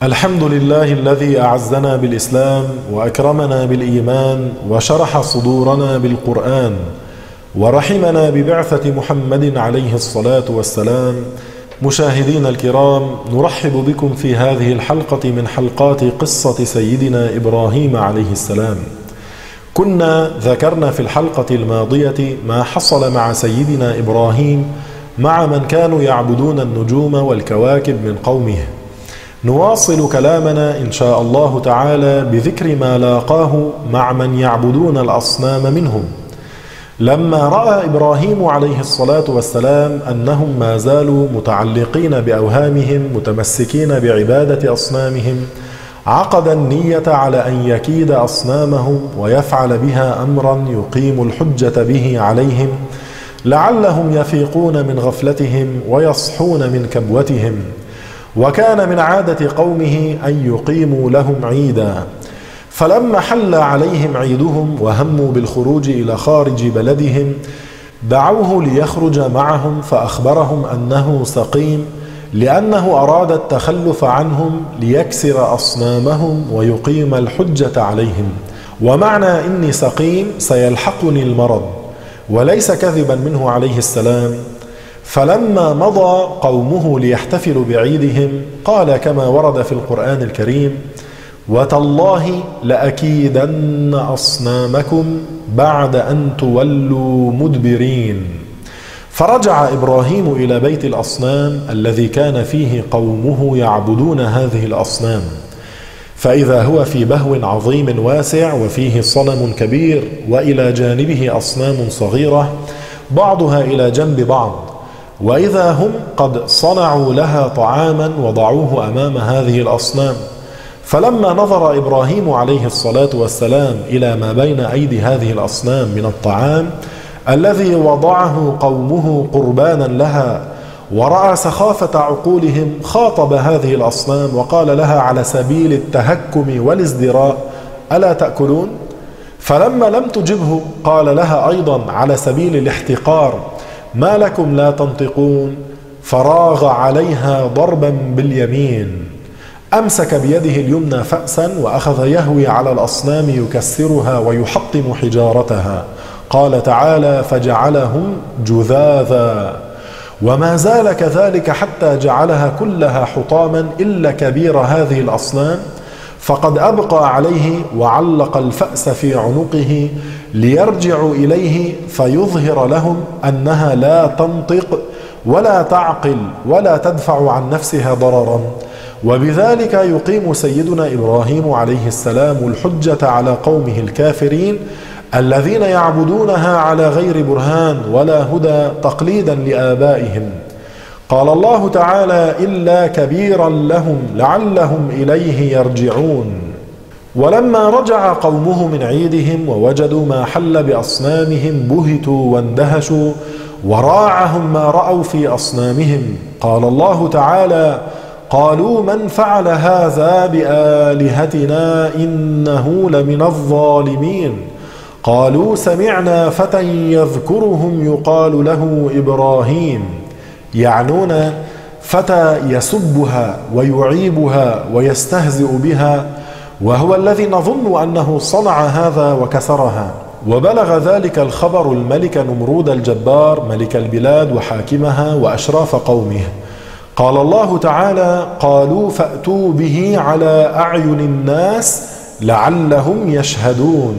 الحمد لله الذي أعزنا بالإسلام وأكرمنا بالإيمان وشرح صدورنا بالقرآن ورحمنا ببعثة محمد عليه الصلاة والسلام. مشاهدين الكرام، نرحب بكم في هذه الحلقة من حلقات قصة سيدنا إبراهيم عليه السلام. كنا ذكرنا في الحلقة الماضية ما حصل مع سيدنا إبراهيم مع من كانوا يعبدون النجوم والكواكب من قومه. نواصل كلامنا إن شاء الله تعالى بذكر ما لاقاه مع من يعبدون الأصنام منهم. لما رأى إبراهيم عليه الصلاة والسلام أنهم ما زالوا متعلقين بأوهامهم متمسكين بعبادة أصنامهم، عقد النية على أن يكيد أصنامهم ويفعل بها أمرا يقيم الحجة به عليهم لعلهم يفيقون من غفلتهم ويصحون من كبوتهم. وكان من عادة قومه أن يقيموا لهم عيدا، فلما حل عليهم عيدهم وهموا بالخروج إلى خارج بلدهم دعوه ليخرج معهم، فأخبرهم أنه سقيم لأنه أراد التخلف عنهم ليكسر أصنامهم ويقيم الحجة عليهم. ومعنى إني سقيم سيلحقني المرض، وليس كذبا منه عليه السلام. فلما مضى قومه ليحتفلوا بعيدهم قال كما ورد في القرآن الكريم: وتالله لأكيدن أصنامكم بعد أن تولوا مدبرين. فرجع إبراهيم إلى بيت الأصنام الذي كان فيه قومه يعبدون هذه الأصنام، فإذا هو في بهو عظيم واسع وفيه صنم كبير وإلى جانبه أصنام صغيرة بعضها إلى جنب بعض، وإذا هم قد صنعوا لها طعاما وضعوه أمام هذه الأصنام. فلما نظر إبراهيم عليه الصلاة والسلام إلى ما بين أيدي هذه الأصنام من الطعام الذي وضعه قومه قربانا لها، ورأى سخافة عقولهم، خاطب هذه الأصنام وقال لها على سبيل التهكم والازدراء: ألا تأكلون؟ فلما لم تجبه قال لها أيضا على سبيل الاحتقار: ما لكم لا تنطقون؟ فراغ عليها ضربا باليمين، أمسك بيده اليمنى فأسا وأخذ يهوي على الأصنام يكسرها ويحطم حجارتها. قال تعالى: فجعلهم جذاذا. وما زال كذلك حتى جعلها كلها حطاما إلا كبير هذه الأصنام، فقد أبقى عليه وعلق الفأس في عنقه ليرجعوا إليه فيظهر لهم أنها لا تنطق ولا تعقل ولا تدفع عن نفسها ضررا. وبذلك يقيم سيدنا إبراهيم عليه السلام الحجة على قومه الكافرين الذين يعبدونها على غير برهان ولا هدى تقليدا لآبائهم. قال الله تعالى: إلا كبيرا لهم لعلهم إليه يرجعون. ولما رجع قومه من عيدهم ووجدوا ما حل بأصنامهم بهتوا واندهشوا وراعهم ما رأوا في أصنامهم. قال الله تعالى: قالوا من فعل هذا بآلهتنا إنه لمن الظالمين. قالوا سمعنا فتى يذكرهم يقال له إبراهيم، يعنون فتى يسبها ويعيبها ويستهزئ بها، وهو الذي نظن أنه صنع هذا وكسرها. وبلغ ذلك الخبر الملك نمرود الجبار ملك البلاد وحاكمها وأشراف قومه. قال الله تعالى: قالوا فأتوا به على أعين الناس لعلهم يشهدون.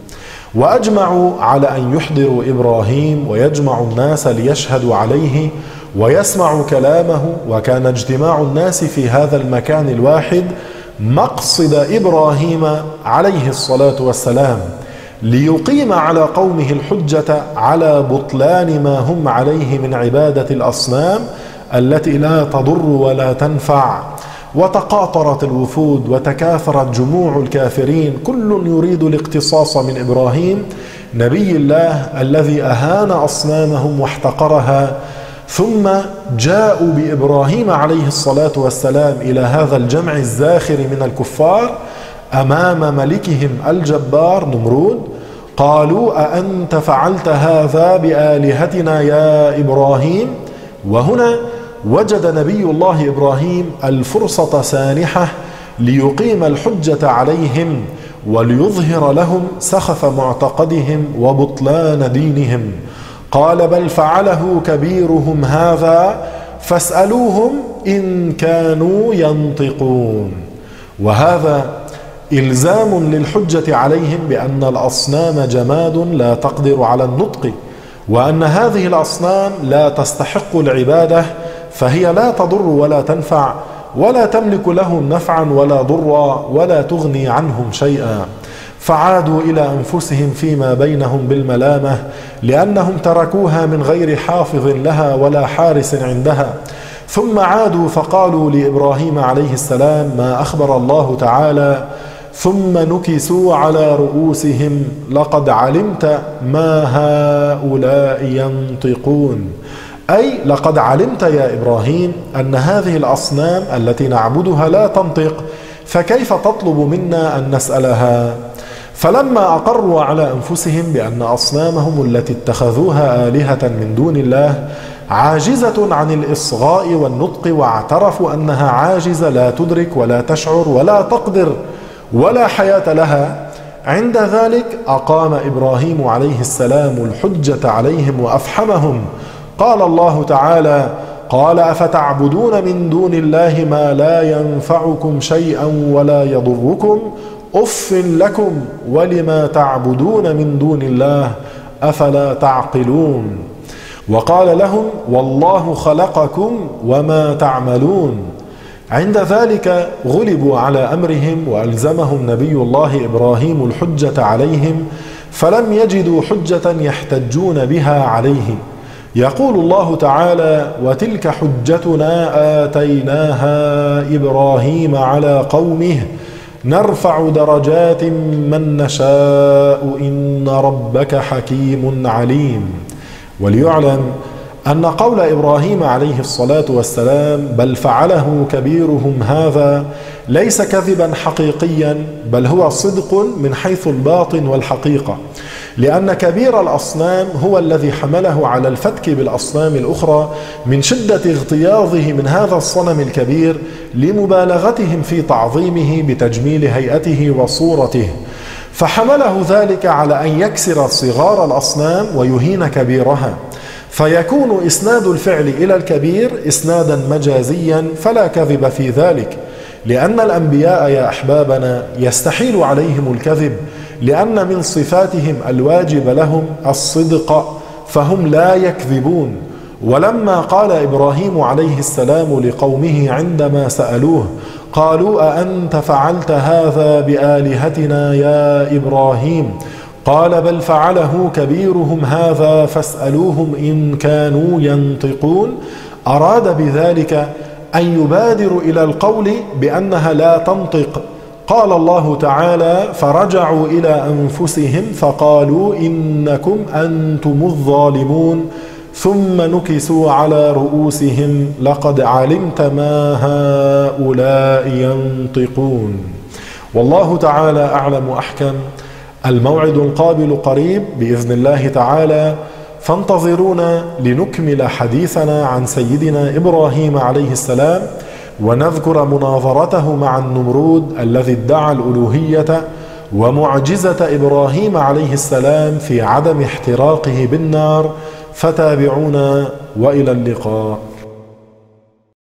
وأجمعوا على أن يحضروا إبراهيم ويجمعوا الناس ليشهدوا عليه ويسمعوا كلامه. وكان اجتماع الناس في هذا المكان الواحد مقصد إبراهيم عليه الصلاة والسلام ليقيم على قومه الحجة على بطلان ما هم عليه من عبادة الأصنام التي لا تضر ولا تنفع. وتقاطرت الوفود وتكاثرت جموع الكافرين، كل يريد الاقتصاص من إبراهيم نبي الله الذي أهان أصنامهم واحتقرها. ثم جاءوا بإبراهيم عليه الصلاة والسلام إلى هذا الجمع الزاخر من الكفار أمام ملكهم الجبار نمرود. قالوا: أأنت فعلت هذا بآلهتنا يا إبراهيم؟ وهنا وجد نبي الله إبراهيم الفرصة سانحة ليقيم الحجة عليهم وليظهر لهم سخف معتقدهم وبطلان دينهم. قال: بل فعله كبيرهم هذا فاسألوهم إن كانوا ينطقون. وهذا إلزام للحجة عليهم بأن الأصنام جماد لا تقدر على النطق، وأن هذه الأصنام لا تستحق العبادة، فهي لا تضر ولا تنفع، ولا تملك لهم نفعا ولا ضرا، ولا تغني عنهم شيئا. فعادوا إلى أنفسهم فيما بينهم بالملامة، لأنهم تركوها من غير حافظ لها ولا حارس عندها. ثم عادوا فقالوا لإبراهيم عليه السلام ما أخبر الله تعالى: ثم نكسوا على رؤوسهم لقد علمت ما هؤلاء ينطقون. أي لقد علمت يا إبراهيم أن هذه الأصنام التي نعبدها لا تنطق، فكيف تطلب منا أن نسألها؟ فلما أقروا على أنفسهم بأن أصنامهم التي اتخذوها آلهة من دون الله عاجزة عن الإصغاء والنطق، واعترفوا أنها عاجزة لا تدرك ولا تشعر ولا تقدر ولا حياة لها، عند ذلك أقام إبراهيم عليه السلام الحجة عليهم وأفحمهم. قال الله تعالى: قال: أفتعبدون من دون الله ما لا ينفعكم شيئا ولا يضركم أف لكم ولما تعبدون من دون الله أفلا تعقلون. وقال لهم: والله خلقكم وما تعملون. عند ذلك غلبوا على أمرهم وألزمهم نبي الله إبراهيم الحجة عليهم، فلم يجدوا حجة يحتجون بها عليه. يقول الله تعالى: وتلك حجتنا آتيناها إبراهيم على قومه نرفع درجات من نشاء إن ربك حكيم عليم. وليعلم أن قول إبراهيم عليه الصلاة والسلام بل فعله كبيرهم هذا ليس كذبا حقيقيا، بل هو صدق من حيث الباطن والحقيقة، لأن كبير الأصنام هو الذي حمله على الفتك بالأصنام الأخرى من شدة اغتياظه من هذا الصنم الكبير لمبالغتهم في تعظيمه بتجميل هيئته وصورته، فحمله ذلك على أن يكسر صغار الأصنام ويهين كبيرها، فيكون إسناد الفعل إلى الكبير إسنادا مجازيا فلا كذب في ذلك، لأن الأنبياء يا أحبابنا يستحيل عليهم الكذب، لأن من صفاتهم الواجب لهم الصدق، فهم لا يكذبون. ولما قال إبراهيم عليه السلام لقومه عندما سألوه قالوا: أأنت فعلت هذا بآلهتنا يا إبراهيم؟ قال: بل فعله كبيرهم هذا فاسألوهم إن كانوا ينطقون. أراد بذلك أن يبادروا إلى القول بأنها لا تنطق. قال الله تعالى: فرجعوا إلى أنفسهم فقالوا إنكم أنتم الظالمون ثم نكسوا على رؤوسهم لقد علمت ما هؤلاء ينطقون. والله تعالى أعلم وأحكم. الموعد القابل قريب بإذن الله تعالى، فانتظرونا لنكمل حديثنا عن سيدنا إبراهيم عليه السلام، ونذكر مناظرته مع النمرود الذي ادعى الألوهية، ومعجزة إبراهيم عليه السلام في عدم احتراقه بالنار. فتابعونا وإلى اللقاء.